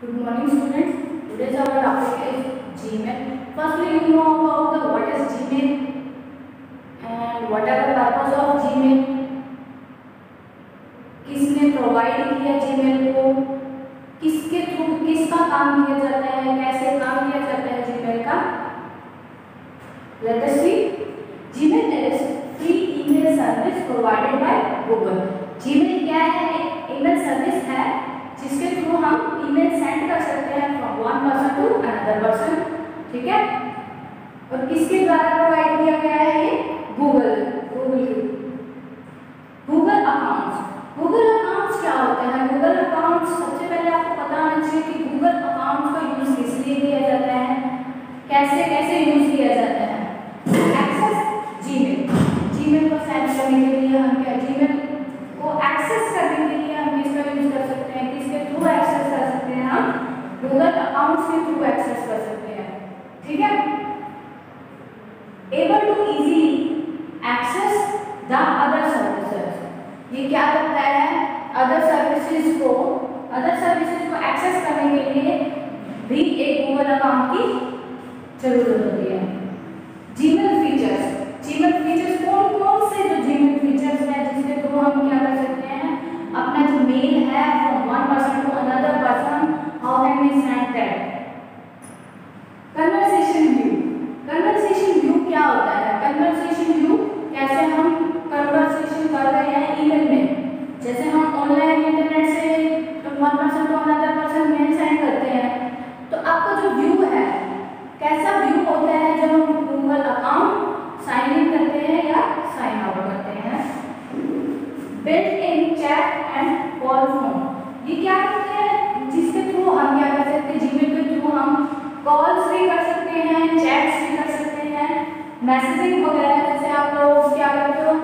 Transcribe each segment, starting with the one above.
Good morning, students. Today's our topic is Gmail. Firstly, you know about the what is Gmail and what are the purpose of Gmail. किसने provide किया Gmail को, किसके through किसका काम किया जाता है, कैसे काम किया जाता है Gmail का. Let us see. Gmail is free email service provided by Google. Gmail क्या है? एक email service है जिसके थ्रू हम ईमेल सेंड कर सकते हैं from one person to another person. ठीक है. और किसके द्वारा प्रोवाइड किया गया है? ये गूगल अकाउंट्स क्या होते हैं? गूगल अकाउंट्स सबसे पहले आपको पता होना चाहिए कि गूगल अकाउंट्स का यूज किस लिए किया जाता है, कैसे यूज किया जाता है. एक्सेस जीमेल को सेंड करने के लिए हम क्या जीमेल को एक्सेस करने के लिए हम किसका यूज कर सकते हैं, किसके थ्रू एक्सेस कर सकते हैं? हम गूगल अकाउंट्स के थ्रू एक्सेस कर सकते हैं. ठीक है. Able to easily access the other services. ये क्या करता है? अदर सर्विसेज को एक्सेस करने के लिए भी एक गूगल अकाउंट की जरूरत होती है. जीमेल फीचर्स कौन से जो जीमेल फीचर्स हैं जिसके थ्रू हम क्या कर सकते हैं? अपना जो मेल है from one person to another person, how can we send that? Conversation view क्या होता है? कन्वर्सेशन व्यू कैसे हम कन्वर्सेशन कर रहे हैं ईमेल में. जैसे हम ऑनलाइन इंटरनेट से one person to another person mail send करते हैं, तो आपका जो व्यू है कैसा व्यू होता है जब हम गूगल अकाउंट साइन इन करते हैं या साइन आउट करते हैं? Built in chat and call form. ये क्या करते हैं? जिसके थ्रू हम क्या कर सकते हैं? जीमेल के थ्रू हम कॉल्स भी कर सकते हैं, चैट्स भी कर सकते हैं, मैसेजिंग वगैरह. जैसे आप लोग क्या करते हो,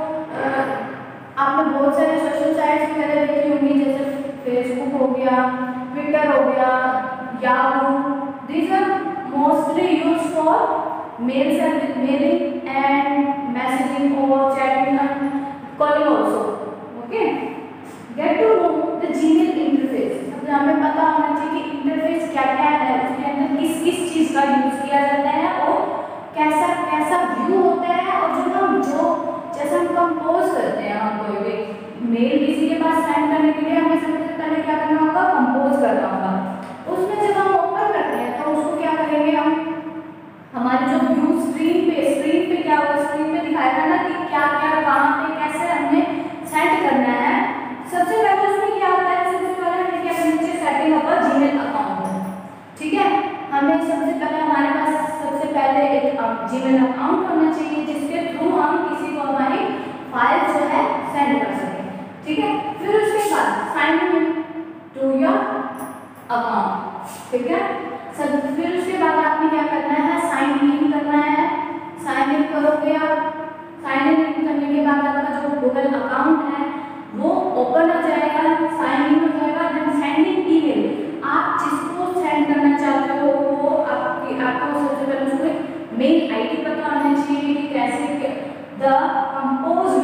आपने बहुत सारे सोशल साइट्स वगैरह देखी होंगी, जैसे फेसबुक हो गया, ट्विटर हो गया, Yahoo. These are mostly used for mailing and messaging or chatting and calling also. Okay. Get to know the Gmail interface. अब हमें पता होना चाहिए कि इंटरफेस क्या है, उसके अंदर किस चीज का यूज किया जाता है और कैसा व्यू होता है. और जैसे हम कंपोज करते हैं, हम कोई भी मेल किसी के पास सेंड करने के लिए हमें सबसे पहले क्या करना होगा? कंपोज करना होगा. उसमें जब हम ओपन करते हैं तो उसको क्या करेंगे? हम हमारे जो व्यू स्क्रीन पे क्या होगा? स्क्रीन पे दिखाएगा ना कि क्या कहाँ पे कैसे हमें सेंड करना है. सबसे पहले उसमें क्या होता है? सबसे पहले हमें क्या करना चाहिए? Setting up Gmail account. ठीक है. हमें सबसे पहले हमारे पास एक जीमेल अकाउंट होना चाहिए जिसके थ्रू हम किसी को हमारी फाइल जो है सेंड कर सकें. ठीक है. फिर उसके बाद sign in to your account. ठीक है. फिर उसके बाद आपने क्या करना है? साइन इन करना है. साइन इन करोगे आप. साइन इन करने के बाद आपका जो गूगल अकाउंट है वो ओपन हो जाएगा, साइन इन हो जाएगा. Then sending email. आप जिसको सेंड करना चाहते हो वो आपको सबसे पहले उसको मेल आईडी पता होना चाहिए कि कैसे द कंपोज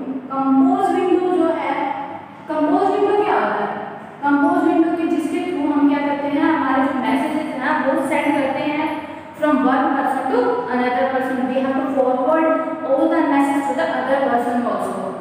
विंडो जो है, कंपोज विंडो क्या होता है? कंपोज विंडो के जिसके थ्रू हम क्या करते हैं? हमारे जो मैसेजेस हैं वो सेंड करते हैं from one person to another person. We have to forward all the message to the other person also.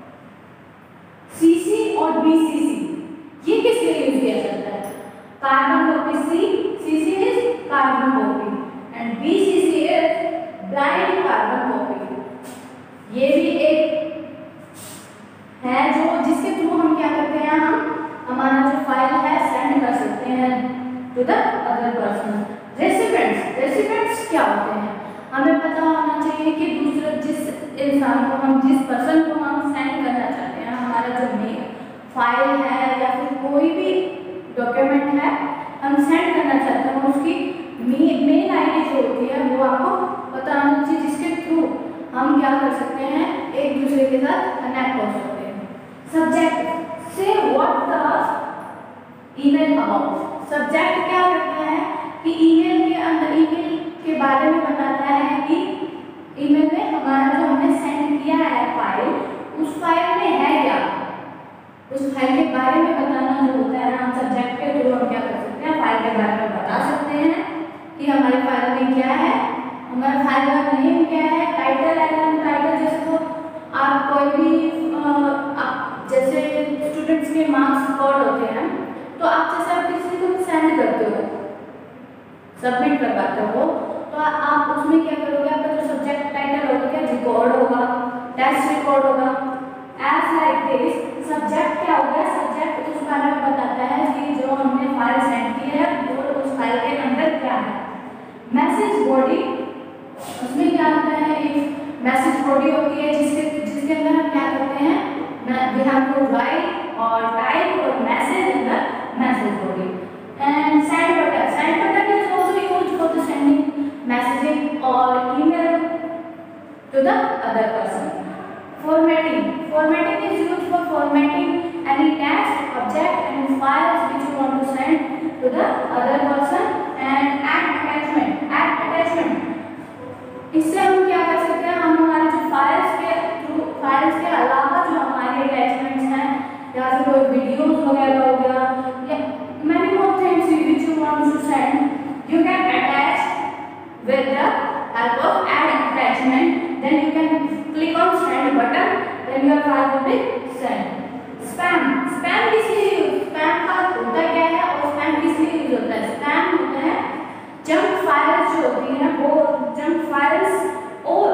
CC और बीसीसी ये किस लिए यूज किया जाता है? Carbon copy. CC is carbon copy and BCC is blind carbon copy. ये भी एक है जो जिसके थ्रू हम क्या करते हैं? हम हमारा जो फाइल है सेंड कर सकते हैं to the other person. Recipients क्या होते हैं? हमें पता होना चाहिए कि जिस पर्सन को हम सेंड करना चाहते हैं, हमारा जो फाइल है या फिर कोई भी डॉक्यूमेंट है हम सेंड करना चाहते हैं, उसकी मेल आईडी जो होती है वो आपको पता होना चाहिए जिसके थ्रू हम क्या कर सकते हैं? एक दूसरे के साथ कनेक्ट हो सकते हैं. सब्जेक्ट से what the email about. Subject क्या करता है कि ईमेल के अंदर ईमेल के बारे में बताता है कि ईमेल में हमारा जो हमने सेंड किया है फाइल, उस फाइल में है क्या, उस फाइल के बारे में बताना जो होता है. हम सब्जेक्ट के थ्रू हम क्या कर सकते हैं? फाइल stored होगा। As like this, सब्जेक्ट क्या होगा? सब्जेक्ट उस बारे में बताता है कि जो हमने फाइल सेंड की है वो उस फाइल के अंदर क्या है। मैसेज बॉडी, उसमें क्या होता है? एक मैसेज बॉडी होती है जिसके अंदर हम क्या करते हैं? we have to write or type or message in the message body. And send button is also used for the sending messaging or email to the other person. Formatting is used for formatting any text, object and files which you want to send to the other person. And add attachment, इससे हम क्या कर सकते हैं? हम हमारे जो files के अलावा जो हमारे अटैचमेंट्स हैं या फिर कोई वीडियोस वगैरह हो गया या many more things which you want to send, you can attach with the help of add attachment. Then you can click on send button, then your file will be sent. spam किस लिए use? spam का होता क्या है और spam किस लिए use होता है? spam होता है जंक फाइल्स जो होती है वो जंक फाइल्स और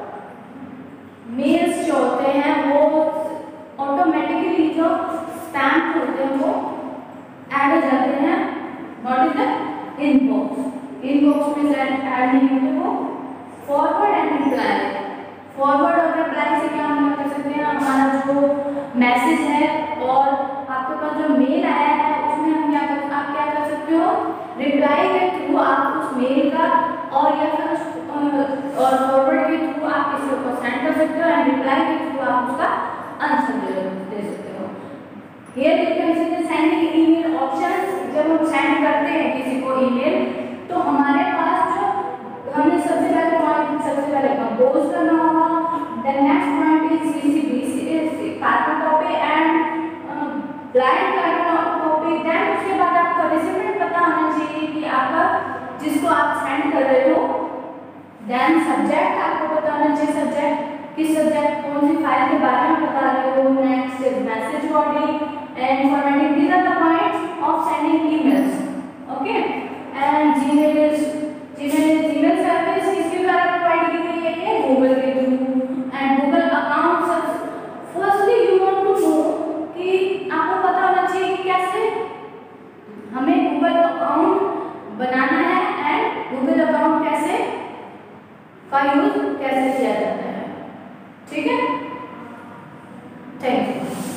मेल्स जो होते हैं वो ऑटोमेटिकली जो स्पैम होते हैं वो ऐड हो जाते हैं नॉट इन द इनबॉक्स में ऐड नहीं होते वो फॉरवर्ड एंड रिप्लाई। फॉरवर्ड और रिप्लाई से क्या हम कर सकते हैं? हमारा जो मैसेज है और आपके पास जो मेल आया है उसमें हम आप क्या कर सकते हो? रिप्लाई के थ्रू आप उस मेल का और या फिर और फॉरवर्ड के थ्रू आप किसी को सेंड कर सकते हो एंड रिप्लाई के थ्रू आप उसका आंसर दे सकते हो। Here you can see the sending email options. जब हम सेंड करते हैं किसी को ईमेल तो हमारे पास जो हमने सबसे पहले कंपोज करना होगा। Then next point is CC carbon copy and blind carbon copy. Then उसके बाद आपको रिसिपिएंट पता होना चाहिए कि आपका जिसको आप सेंड कर रहे हो। देन सब्जेक्ट आपको पता होना चाहिए, सब्जेक्ट किस सब्जेक्ट कौन सी फाइल के बारे में बता रहे हो। Next is message body and formatting. These are the points of sending emails. Okay and Gmail email service किसके द्वारा प्रोवाइड की गई है? गूगल के through. And Google account firstly you want to know कि आपको पता होना चाहिए कि कैसे हमें गूगल अकाउंट बनाना है एंड गूगल अकाउंट कैसे का यूज कैसे किया जाता है। ठीक है, थैंक यू।